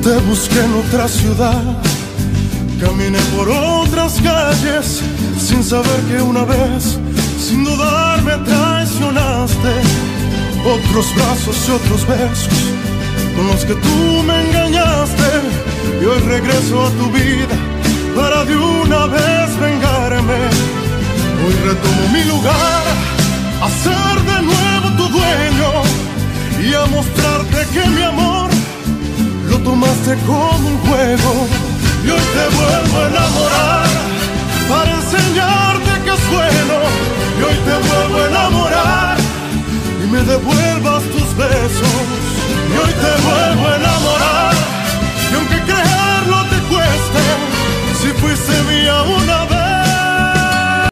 Te busqué en otra ciudad, caminé por otras calles, sin saber que una vez, sin dudar, me traicionaste. Otros brazos y otros besos con los que tú me engañaste, y hoy regreso a tu vida para de una vez vengarme. Hoy retomo mi lugar, a ser de nuevo tu dueño y a mostrarte que mi amor lo tomaste como un juego. Y hoy te vuelvo a enamorar para enseñarte que es bueno. Y hoy te vuelvo a enamorar y me devuelvas tus besos. Y hoy te vuelvo a enamorar